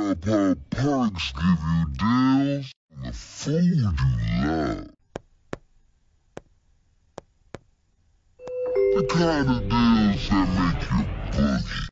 Perks give you deals on the food you love. The kind of deals that make you boogie.